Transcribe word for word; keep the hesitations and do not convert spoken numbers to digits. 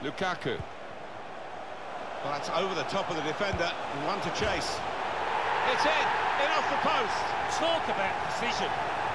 Lukaku. Well, that's over the top of the defender, and one to chase. It's in, in off the post. Talk about precision.